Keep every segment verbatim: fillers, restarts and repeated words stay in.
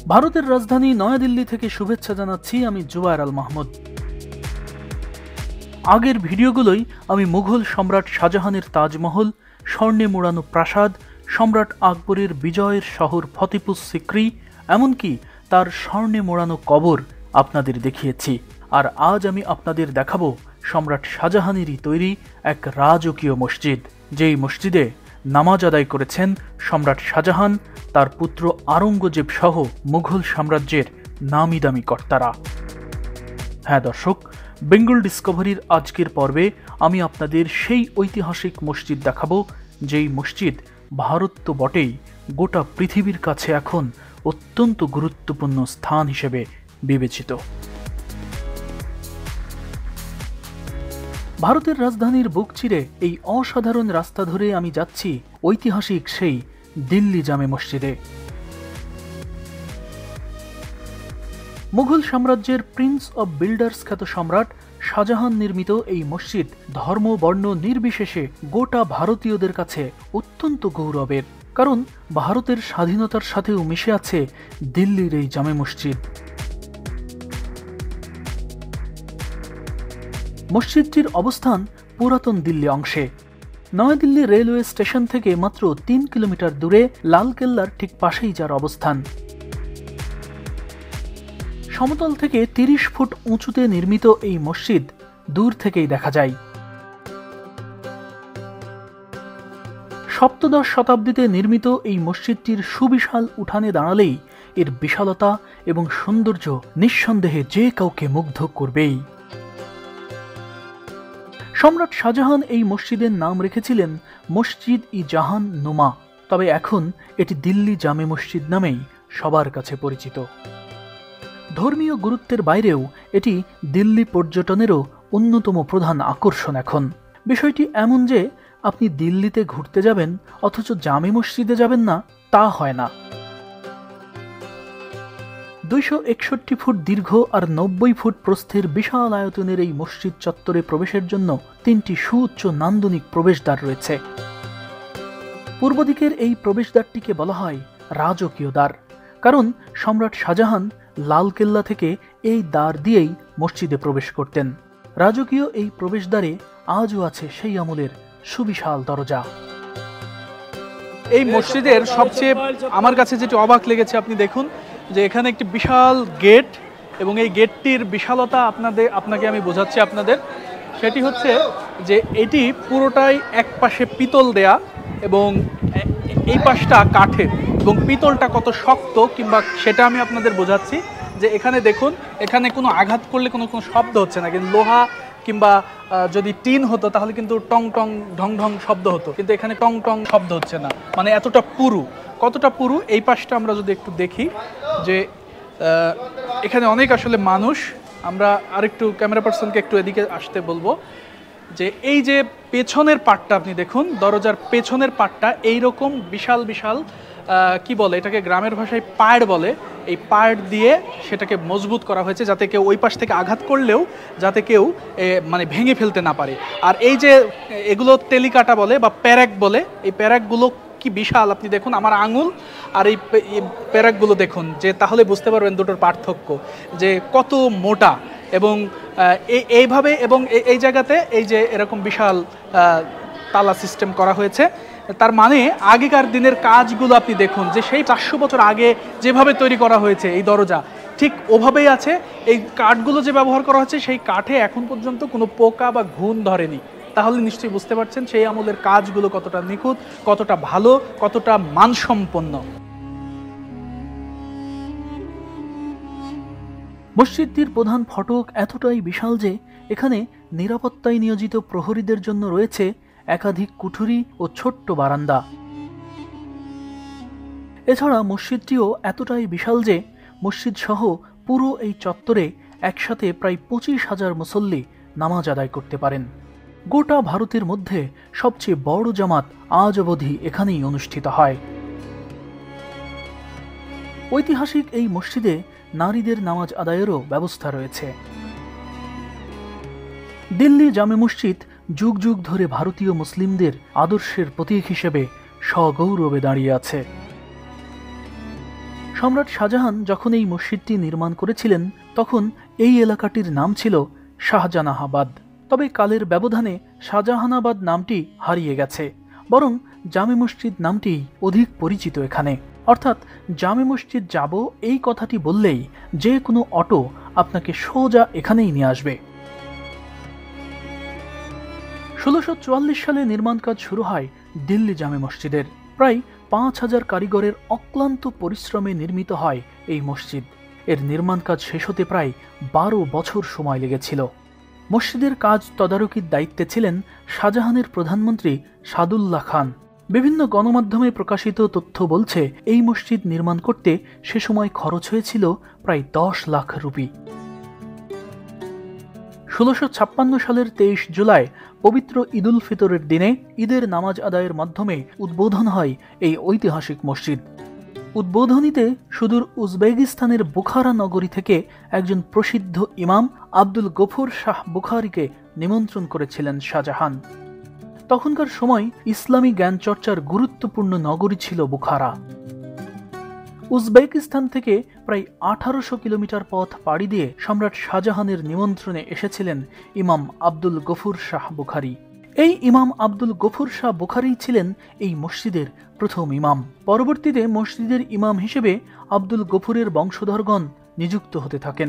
ভারতের রাজধানী নয়াদিল্লি থেকে শুভেচ্ছা জানাচ্ছি আমি জুবায়ের আল মাহমুদ। আগের ভিডিওগুলোই আমি মুঘল সম্রাট শাহজাহানের তাজমহল, স্বর্ণে মোড়ানো প্রাসাদ, সম্রাট আকবরের বিজয়ের শহর ফতেপুর সিক্রি, এমনকি তার স্বর্ণে মোড়ানো কবর আপনাদের দেখিয়েছি। আর আজ আমি আপনাদের দেখাবো সম্রাট শাহজাহানেরই তৈরি এক রাজকীয় মসজিদ, যেই মসজিদে নামাজ আদায় করেছেন সম্রাট শাহজাহান, তার পুত্র আওরঙ্গজেব সহ মুঘল সাম্রাজ্যের নামি দামি কর্তারা। হ্যাঁ দর্শক, বেঙ্গল ডিসকভারির আজকের পর্বে আমি আপনাদের সেই ঐতিহাসিক মসজিদ দেখাবো, যেই মসজিদ ভারত তো বটেই, গোটা পৃথিবীর কাছে এখন অত্যন্ত গুরুত্বপূর্ণ স্থান হিসেবে বিবেচিত। ভারতের রাজধানীর বুক চিরে এই অসাধারণ রাস্তা ধরে আমি যাচ্ছি ঐতিহাসিক সেই দিল্লি জামে মসজিদে। মুঘল সাম্রাজ্যের প্রিন্স অব বিল্ডার্স খ্যাত সম্রাট শাহজাহান নির্মিত এই মসজিদ ধর্ম বর্ণ নির্বিশেষে গোটা ভারতীয়দের কাছে অত্যন্ত গৌরবের, কারণ ভারতের স্বাধীনতার সাথেও মিশে আছে দিল্লির এই জামে মসজিদ। মসজিদটির অবস্থান পুরাতন দিল্লি অংশে। নয়াদিল্লি রেলওয়ে স্টেশন থেকে মাত্র তিন কিলোমিটার দূরে লালকেল্লার ঠিক পাশেই যার অবস্থান। সমতল থেকে তিরিশ ফুট উঁচুতে নির্মিত এই মসজিদ দূর থেকেই দেখা যায়। সপ্তদশ শতাব্দীতে নির্মিত এই মসজিদটির সুবিশাল উঠানে দাঁড়ালেই এর বিশালতা এবং সৌন্দর্য নিঃসন্দেহে যে কাউকে মুগ্ধ করবেই। সম্রাট শাহজাহান এই মসজিদের নাম রেখেছিলেন মসজিদ ই জাহান নুমা, তবে এখন এটি দিল্লি জামে মসজিদ নামেই সবার কাছে পরিচিত। ধর্মীয় গুরুত্বের বাইরেও এটি দিল্লি পর্যটনেরও অন্যতম প্রধান আকর্ষণ এখন। বিষয়টি এমন যে আপনি দিল্লিতে ঘুরতে যাবেন অথচ জামে মসজিদে যাবেন না, তা হয় না। দুইশো একষট্টি ফুট দীর্ঘ আর নব্বই ফুট প্রস্থের বিশাল আয়তনের এই মসজিদ চত্বরে প্রবেশের জন্য তিনটি সুউচ্চ নান্দনিক প্রবেশদ্বার রয়েছে। পূর্ব দিকের এই প্রবেশদ্বারটিকে বলা হয় রাজকীয় দ্বার, কারণ সম্রাট শাহজাহান লালকেল্লা থেকে এই দ্বার দিয়েই মসজিদে প্রবেশ করতেন। রাজকীয় এই প্রবেশদ্বারে আজও আছে সেই আমলের সুবিশাল দরজা। এই মসজিদের সবচেয়ে আমার কাছে যেটি অবাক লেগেছে, আপনি দেখুন যে এখানে একটি বিশাল গেট, এবং এই গেটটির বিশালতা আপনাদের আপনাকে আমি বোঝাচ্ছি আপনাদের। সেটি হচ্ছে যে এটি পুরোটাই এক পাশে পিতল দেয়া এবং এই পাশটা কাঠের, এবং পিতলটা কত শক্ত কিংবা সেটা আমি আপনাদের বোঝাচ্ছি যে এখানে দেখুন, এখানে কোনো আঘাত করলে কোনো কোনো শব্দ হচ্ছে না, কিন্তু লোহা কিংবা যদি টিন হতো তাহলে কিন্তু টং টং ঢং ঢং শব্দ হতো, কিন্তু এখানে টং টং শব্দ হচ্ছে না। মানে এতটা পুরু, কতটা পুরু এই পাশটা আমরা যদি একটু দেখি যে এখানে অনেক আসলে মানুষ। আমরা আরেকটু ক্যামেরা পার্সনকে একটু এদিকে আসতে বলবো যে এই যে পেছনের পাটটা আপনি দেখুন, দরজার পেছনের পাটটা এইরকম বিশাল বিশাল কি বলে এটাকে, গ্রামের ভাষায় পাড় বলে, এই পাড় দিয়ে সেটাকে মজবুত করা হয়েছে যাতে কেউ ওই পাশ থেকে আঘাত করলেও যাতে কেউ মানে ভেঙে ফেলতে না পারে। আর এই যে এগুলো তেলিকাটা বলে বা প্যারাক বলে, এই প্যারাকগুলো কি বিশাল, আপনি দেখুন আমার আঙুল আর এই প্যারাকগুলো দেখুন, যে তাহলে বুঝতে পারবেন দুটোর পার্থক্য যে কত মোটা। এবং এইভাবে এবং এই জায়গাতে এই যে এরকম বিশাল তালা সিস্টেম করা হয়েছে, তার মানে আগেকার দিনের কাজগুলো আপনি দেখুন যে সেই চারশো বছর আগে যেভাবে তৈরি করা হয়েছে এই দরজা, ঠিক ওভাবেই আছে। এই কাঠগুলো যে ব্যবহার করা হচ্ছে সেই কাঠে এখন পর্যন্ত কোনো পোকা বা ঘুণ ধরেনি। তাহলে নিশ্চয়ই বুঝতে পারছেন সেই আমলের কাজগুলো কতটা নিখুঁত, কতটা ভালো, কতটা মানসম্পন্ন। মসজিদটির প্রধান ফটক এতটাই বিশাল যে এখানে নিরাপত্তায় নিয়োজিত প্রহরীদের জন্য রয়েছে একাধিক কুঠুরি ও ছোট্ট বারান্দা। এছাড়া মসজিদটিও এতটাই বিশাল যে মসজিদ সহ পুরো এই চত্বরে একসাথে প্রায় পঁচিশ হাজার মুসল্লি নামাজ আদায় করতে পারেন। গোটা ভারতের মধ্যে সবচেয়ে বড় জামাত আজ অবধি এখানেই অনুষ্ঠিত হয়। ঐতিহাসিক এই মসজিদে নারীদের নামাজ আদায়েরও ব্যবস্থা রয়েছে। দিল্লি জামে মসজিদ যুগ যুগ ধরে ভারতীয় মুসলিমদের আদর্শের প্রতীক হিসেবে সগৌরবে দাঁড়িয়ে আছে। সম্রাট শাহজাহান যখন এই মসজিদটি নির্মাণ করেছিলেন তখন এই এলাকাটির নাম ছিল শাহজাহানাবাদ। তবে কালের ব্যবধানে শাহজাহানাবাদ নামটি হারিয়ে গেছে, বরং জামে মসজিদ নামটি অধিক পরিচিত এখানে। অর্থাৎ জামে মসজিদ যাব এই কথাটি বললেই যে কোনো অটো আপনাকে সোজা এখানেই নিয়ে আসবে। ষোলোশো চুয়াল্লিশ সালে নির্মাণ কাজ শুরু হয় দিল্লি জামে মসজিদের। প্রায় পাঁচ হাজার কারিগরের অক্লান্ত পরিশ্রমে নির্মিত হয় এই মসজিদ। এর নির্মাণ কাজ শেষ হতে প্রায় বারো বছর সময় লেগেছিল। মসজিদের কাজ তদারকির দায়িত্বে ছিলেন শাহজাহানের প্রধানমন্ত্রী সাদুল্লাহ খান। বিভিন্ন গণমাধ্যমে প্রকাশিত তথ্য বলছে এই মসজিদ নির্মাণ করতে সে সময় খরচ হয়েছিল প্রায় দশ লাখ রুপি। ষোলোশো ছাপ্পান্ন সালের তেইশ জুলাই পবিত্র ঈদুল ফিতরের দিনে ঈদের নামাজ আদায়ের মাধ্যমে উদ্বোধন হয় এই ঐতিহাসিক মসজিদ। উদ্বোধনীতে সুদূর উজবেকিস্তানের বুখারা নগরী থেকে একজন প্রসিদ্ধ ইমাম আব্দুল গফুর শাহ বুখারীকে নিমন্ত্রণ করেছিলেন শাহজাহান। তখনকার সময় ইসলামী জ্ঞান চর্চার গুরুত্বপূর্ণ নগরী ছিল বুখারা। উজবেকিস্তান থেকে প্রায় আঠারোশো কিলোমিটার পথ পাড়ি দিয়ে সম্রাট শাহজাহানের নিমন্ত্রণে এসেছিলেন ইমাম আব্দুল গফুর শাহ বুখারী। এই ইমাম আব্দুল গফুর শাহ বুখারী ছিলেন এই মসজিদের প্রথম ইমাম। পরবর্তীতে মসজিদের ইমাম হিসেবে আব্দুল গফুরের বংশধরগণ নিযুক্ত হতে থাকেন।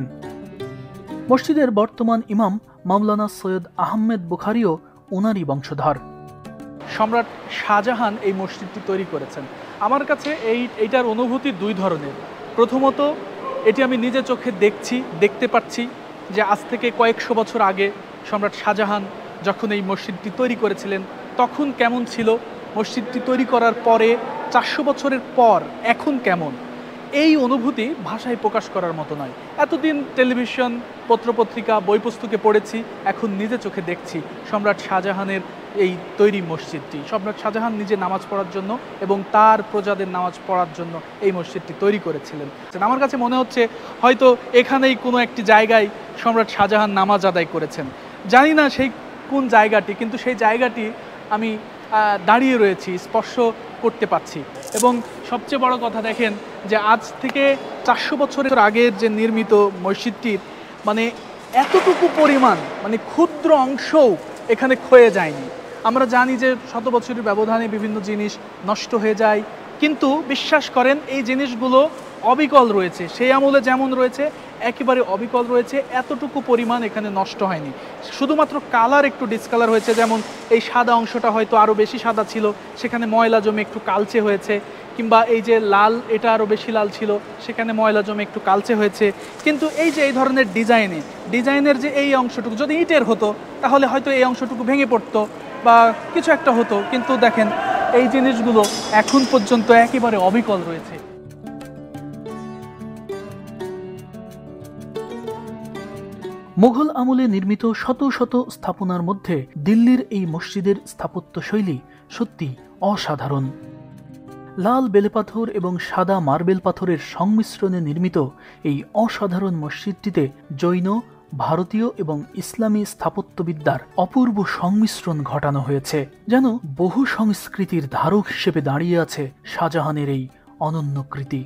মসজিদের বর্তমান ইমাম মাওলানা সৈয়দ আহমেদ বুখারীও ওনারই বংশধর। সম্রাট শাহজাহান এই মসজিদটি তৈরি করেছেন। আমার কাছে এই এইটার অনুভূতি দুই ধরনের। প্রথমত, এটি আমি নিজে চোখে দেখছি দেখতে পাচ্ছি যে আজ থেকে কয়েকশো বছর আগে সম্রাট শাহজাহান যখন এই মসজিদটি তৈরি করেছিলেন তখন কেমন ছিল, মসজিদটি তৈরি করার পরে চারশো বছরের পর এখন কেমন, এই অনুভূতি ভাষায় প্রকাশ করার মতো নয়। এতদিন টেলিভিশন, পত্রপত্রিকা, বই পুস্তকে পড়েছি, এখন নিজে চোখে দেখছি সম্রাট শাহজাহানের এই তৈরি মসজিদটি। সম্রাট শাহজাহান নিজে নামাজ পড়ার জন্য এবং তার প্রজাদের নামাজ পড়ার জন্য এই মসজিদটি তৈরি করেছিলেন। আমার কাছে মনে হচ্ছে হয়তো এখানেই কোনো একটি জায়গায় সম্রাট শাহজাহান নামাজ আদায় করেছেন। জানি না সেই কোন জায়গাটি, কিন্তু সেই জায়গাটি আমি দাঁড়িয়ে রয়েছি, স্পর্শ করতে পারছি। এবং সবচেয়ে বড় কথা দেখেন যে আজ থেকে চারশো বছরের আগের যে নির্মিত মসজিদটির মানে এতটুকু পরিমাণ মানে ক্ষুদ্র অংশও এখানে ক্ষয়ে যায়নি। আমরা জানি যে শত বছরের ব্যবধানে বিভিন্ন জিনিস নষ্ট হয়ে যায়, কিন্তু বিশ্বাস করেন এই জিনিসগুলো অবিকল রয়েছে। সেই আমলে যেমন রয়েছে একেবারে অবিকল রয়েছে, এতটুকু পরিমাণ এখানে নষ্ট হয়নি। শুধুমাত্র কালার একটু ডিসকালার হয়েছে, যেমন এই সাদা অংশটা হয়তো আরও বেশি সাদা ছিল, সেখানে ময়লা জমে একটু কালচে হয়েছে, কিংবা এই যে লাল এটা আরও বেশি লাল ছিল, সেখানে ময়লা জমে একটু কালচে হয়েছে। কিন্তু এই যে এই ধরনের ডিজাইনে ডিজাইনের যে এই অংশটুকু যদি ইটের হতো তাহলে হয়তো এই অংশটুকু ভেঙে পড়তো বা কিছু একটা হতো, কিন্তু দেখেন এই জিনিসগুলো এখন পর্যন্ত একেবারে অবিকল রয়েছে। মুঘল আমলে নির্মিত শত শত স্থাপনার মধ্যে দিল্লির এই মসজিদের স্থাপত্য শৈলী সত্যি অসাধারণ। লাল বেলেপাথর এবং সাদা মার্বেল পাথরের সংমিশ্রণে নির্মিত এই অসাধারণ মসজিদটিতে জৈন, ভারতীয় এবং ইসলামী স্থাপত্যবিদ্যার অপূর্ব সংমিশ্রণ ঘটানো হয়েছে। যেন বহু সংস্কৃতির ধারক হিসেবে দাঁড়িয়ে আছে শাহজাহানের এই অনন্য কৃতি।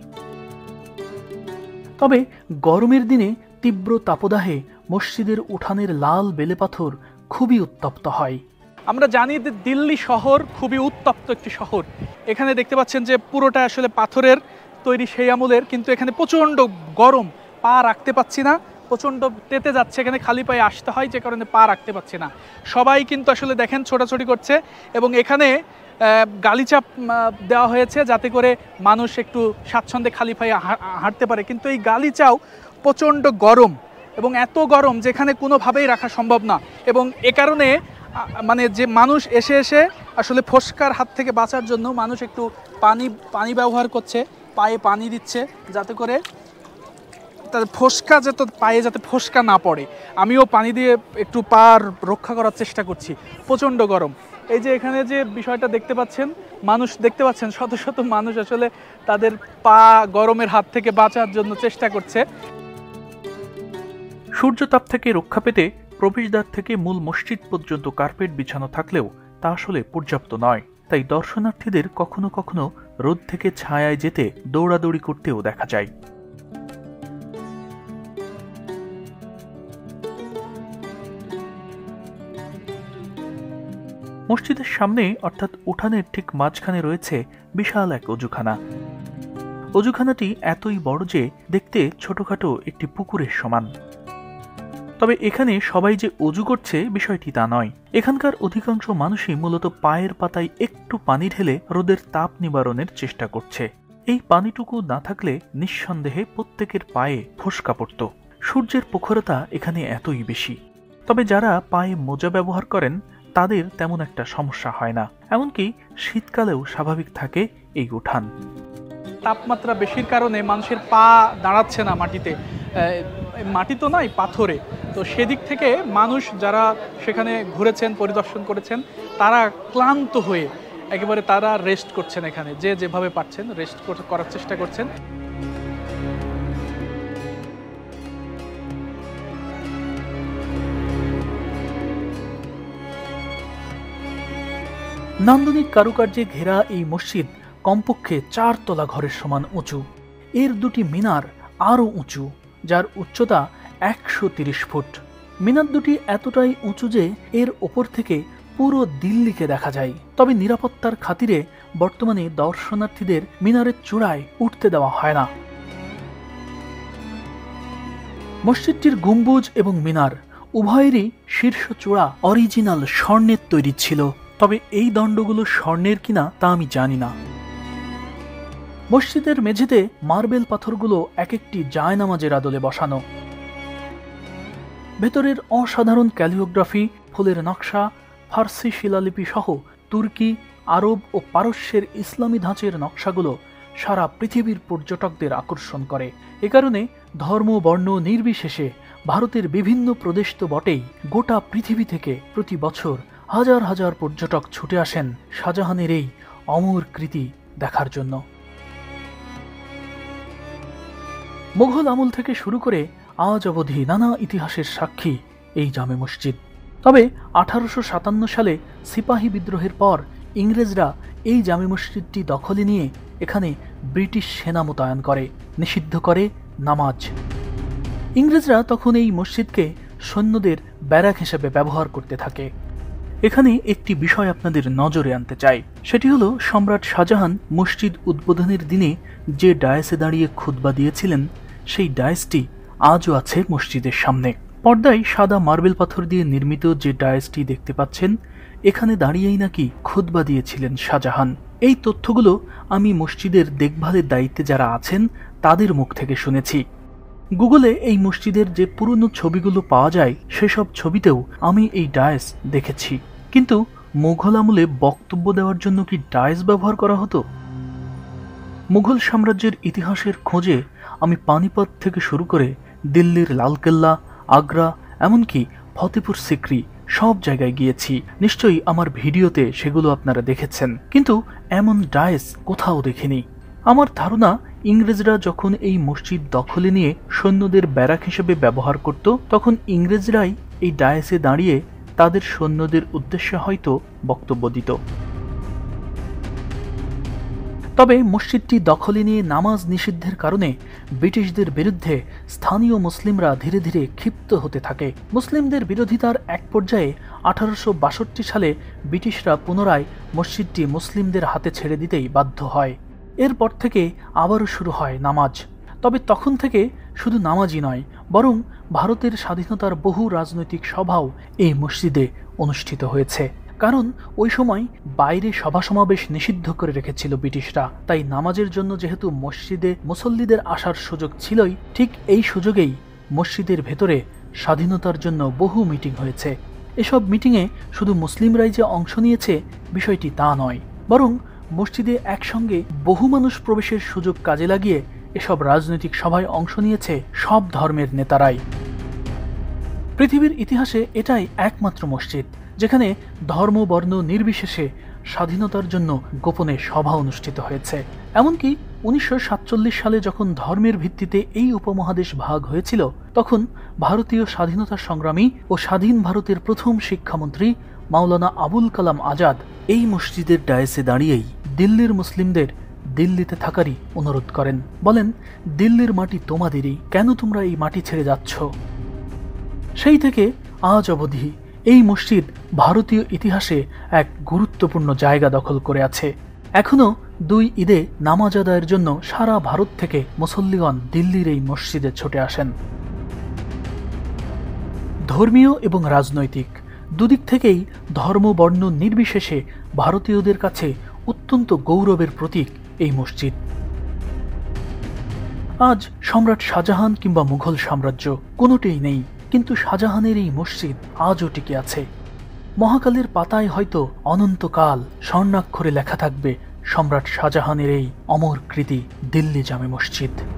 তবে গরমের দিনে তীব্র তাপদাহে মসজিদের উঠানের লাল বেলেপাথর খুবই উত্তপ্ত হয়। আমরা জানি যে দিল্লি শহর খুবই উত্তপ্ত একটি শহর। এখানে দেখতে পাচ্ছেন যে পুরোটা আসলে পাথরের তৈরি সেই আমলের, কিন্তু এখানে প্রচণ্ড গরম, পা রাখতে পাচ্ছি না, প্রচণ্ড তেতে যাচ্ছে, এখানে খালি পায়ে আসতে হয় যে কারণে পা রাখতে পাচ্ছি না। সবাই কিন্তু আসলে দেখেন ছোটাছুটি করছে এবং এখানে গালিচা দেওয়া হয়েছে যাতে করে মানুষ একটু স্বাচ্ছন্দ্যে খালি পায়ে হাঁটতে পারে, কিন্তু এই গালিচাও প্রচণ্ড গরম এবং এত গরম যেখানে কোনোভাবেই রাখা সম্ভব না। এবং এ কারণে মানে যে মানুষ এসে এসে আসলে ফোস্কার হাত থেকে বাঁচার জন্য মানুষ একটু পানি পানি ব্যবহার করছে, পায়ে পানি দিচ্ছে যাতে করে তাদের ফোস্কা যাতে পায়ে যাতে ফোস্কা না পড়ে। আমিও পানি দিয়ে একটু পা রক্ষা করার চেষ্টা করছি, প্রচণ্ড গরম। এই যে এখানে যে বিষয়টা দেখতে পাচ্ছেন, মানুষ দেখতে পাচ্ছেন শত শত মানুষ আসলে তাদের পা গরমের হাত থেকে বাঁচার জন্য চেষ্টা করছে। সূর্যতাপ থেকে রক্ষা পেতে প্রবেশদ্বার থেকে মূল মসজিদ পর্যন্ত কার্পেট বিছানো থাকলেও তা আসলে পর্যাপ্ত নয়। তাই দর্শনার্থীদের কখনো কখনো রোদ থেকে ছায়ায় যেতে দৌড়াদৌড়ি করতেও দেখা যায়। মসজিদের সামনে অর্থাৎ উঠানের ঠিক মাঝখানে রয়েছে বিশাল এক অজুখানা। অজুখানাটি এতই বড় যে দেখতে ছোটখাটো একটি পুকুরের সমান। তবে এখানে সবাই যে অজু করছে বিষয়টি তা নয়। এখানকার অধিকাংশ মানুষই মূলত পায়ের পাতায় একটু পানি ঢেলে রোদের তাপ নিবারণের চেষ্টা করছে। এই পানিটুকু না থাকলে নিঃসন্দেহে প্রত্যেকের পায়ে ফোস্কা পড়ত। সূর্যের প্রখরতা এখানে এতই বেশি। তবে যারা পায়ে মোজা ব্যবহার করেন তাদের তেমন একটা সমস্যা হয় না। এমনকি শীতকালেও স্বাভাবিক থাকে এই উঠান। তাপমাত্রা বেশির কারণে মানুষের পা দাঁড়াচ্ছে না মাটিতে, মাটি তো নয় পাথরে। তো সেদিক থেকে মানুষ যারা সেখানে ঘুরেছেন, পরিদর্শন করেছেন, তারা ক্লান্ত হয়ে একেবারে তারা রেস্ট করছেন এখানে, যে যেভাবে পারছেন রেস্ট করার চেষ্টা করছেন। নান্দনিক কারুকার্যে ঘেরা এই মসজিদ কমপক্ষে চার তলা ঘরের সমান উঁচু। এর দুটি মিনার আরও উঁচু, যার উচ্চতা একশো তিরিশ ফুট। মিনার দুটি এতটাই উঁচু যে এর ওপর থেকে পুরো দিল্লিকে দেখা যায়। তবে নিরাপত্তার খাতিরে বর্তমানে দর্শনার্থীদের মিনারের চূড়ায় উঠতে দেওয়া হয় না। মসজিদটির গম্বুজ এবং মিনার উভয়েরই শীর্ষ চূড়া অরিজিনাল স্বর্ণের তৈরি ছিল। তবে এই দণ্ডগুলো স্বর্ণের কিনা তা আমি জানি না। মসজিদের মেঝেতে মার্বেল পাথরগুলো এক একটি জায়নামাজের আদলে বসানো। ভেতরের অসাধারণ ক্যালিওগ্রাফি, ফুলের নকশা, ফার্সি শিলালিপি সহ তুর্কি, আরব ও পারস্যের ইসলামী ধাঁচের নকশাগুলো সারা পৃথিবীর পর্যটকদের আকর্ষণ করে। এ কারণে ধর্ম বর্ণ নির্বিশেষে ভারতের বিভিন্ন প্রদেশ তো বটেই, গোটা পৃথিবী থেকে প্রতি বছর হাজার হাজার পর্যটক ছুটে আসেন শাহজাহানের এই অমর কৃতি দেখার জন্য। মুঘল আমল থেকে শুরু করে আজ অবধি নানা ইতিহাসের সাক্ষী এই জামে মসজিদ। তবে আঠারোশো সাতান্ন সালে সিপাহী বিদ্রোহের পর ইংরেজরা এই জামে মসজিদটি দখলে নিয়ে এখানে ব্রিটিশ সেনা মোতায়েন করে, নিষিদ্ধ করে নামাজ। ইংরেজরা তখন এই মসজিদকে সৈন্যদের ব্যারাক হিসেবে ব্যবহার করতে থাকে। এখানে একটি বিষয় আপনাদের নজরে আনতে চাই, সেটি হলো সম্রাট শাহজাহান মসজিদ উদ্বোধনের দিনে যে ডায়াসে দাঁড়িয়ে খুতবা দিয়েছিলেন, সেই ডায়াসটি আজও আছে মসজিদের সামনে। পর্দায় সাদা মার্বেল পাথর দিয়ে নির্মিত যে ডায়াসটি দেখতে পাচ্ছেন, এখানে দাঁড়িয়েই নাকি খুতবা দিয়েছিলেন শাহজাহান। এই তথ্যগুলো আমি মসজিদের দেখভালের দায়িত্বে যারা আছেন তাদের মুখ থেকে শুনেছি। গুগলে এই মসজিদের যে পুরনো ছবিগুলো পাওয়া যায়, সেসব ছবিতেও আমি এই ডায়াস দেখেছি। কিন্তু মুঘল আমলে বক্তব্য দেওয়ার জন্য কি ডায়াস ব্যবহার করা হতো? মুঘল সাম্রাজ্যের ইতিহাসের খোঁজে আমি পানিপত থেকে শুরু করে দিল্লির লালকেল্লা, আগ্রা, এমনকি ফতেপুর সিক্রি সব জায়গায় গিয়েছি। নিশ্চয়ই আমার ভিডিওতে সেগুলো আপনারা দেখেছেন, কিন্তু এমন ডায়াস কোথাও দেখিনি। আমার ধারণা ইংরেজরা যখন এই মসজিদ দখলে নিয়ে সৈন্যদের ব্যারাক হিসেবে ব্যবহার করত, তখন ইংরেজরাই এই ডায়াসে দাঁড়িয়ে তাদের সৈন্যদের উদ্দেশ্যে হয়তো বক্তব্য দিত। তবে মসজিদটি দখলে নিয়ে নামাজ নিষিদ্ধের কারণে ব্রিটিশদের বিরুদ্ধে স্থানীয় মুসলিমরা ধীরে ধীরে ক্ষিপ্ত হতে থাকে। মুসলিমদের বিরোধিতার এক পর্যায়ে আঠারোশো বাষট্টি সালে ব্রিটিশরা পুনরায় মসজিদটি মুসলিমদের হাতে ছেড়ে দিতেই বাধ্য হয়। এরপর থেকে আবারও শুরু হয় নামাজ। তবে তখন থেকে শুধু নামাজই নয়, বরং ভারতের স্বাধীনতার বহু রাজনৈতিক সভাও এই মসজিদে অনুষ্ঠিত হয়েছে। কারণ ওই সময় বাইরে সভা সমাবেশ নিষিদ্ধ করে রেখেছিল ব্রিটিশরা, তাই নামাজের জন্য যেহেতু মসজিদে মুসল্লিদের আসার সুযোগ ছিলই, ঠিক এই সুযোগেই মসজিদের ভেতরে স্বাধীনতার জন্য বহু মিটিং হয়েছে। এসব মিটিংয়ে শুধু মুসলিমরাই যে অংশ নিয়েছে বিষয়টি তা নয়, বরং মসজিদে একসঙ্গে বহু মানুষ প্রবেশের সুযোগ কাজে লাগিয়ে এসব রাজনৈতিক সভায় অংশ নিয়েছে সব ধর্মের নেতারাই। পৃথিবীর ইতিহাসে এটাই একমাত্র মসজিদ যেখানে ধর্ম বর্ণ নির্বিশেষে স্বাধীনতার জন্য গোপনে সভা অনুষ্ঠিত হয়েছে। এমনকি উনিশশো সাতচল্লিশ সালে যখন ধর্মের ভিত্তিতে এই উপমহাদেশ ভাগ হয়েছিল, তখন ভারতীয় স্বাধীনতা সংগ্রামী ও স্বাধীন ভারতের প্রথম শিক্ষামন্ত্রী মাওলানা আবুল কালাম আজাদ এই মসজিদের ডায়াসে দাঁড়িয়েই দিল্লির মুসলিমদের দিল্লিতে থাকারই অনুরোধ করেন। বলেন, দিল্লির মাটি তোমাদেরই, কেন তোমরা এই মাটি ছেড়ে যাচ্ছ? সেই থেকে আজ অবধি এই মসজিদ ভারতীয় ইতিহাসে এক গুরুত্বপূর্ণ জায়গা দখল করে আছে। এখনো দুই ঈদে নামাজ আদায়ের জন্য সারা ভারত থেকে মুসল্লিগণ দিল্লির এই মসজিদে ছুটে আসেন। ধর্মীয় এবং রাজনৈতিক দুদিক থেকেই ধর্ম বর্ণ নির্বিশেষে ভারতীয়দের কাছে অত্যন্ত গৌরবের প্রতীক এই মসজিদ। আজ সম্রাট শাহজাহান কিংবা মুঘল সাম্রাজ্য কোনোটাই নেই, কিন্তু শাহজাহানের এই মসজিদ আজও টিকে আছে। মহাকালের পাতায় হয়তো অনন্তকাল স্বর্ণাক্ষরে লেখা থাকবে সম্রাট শাহজাহানের এই অমর কৃতি দিল্লি জামে মসজিদ।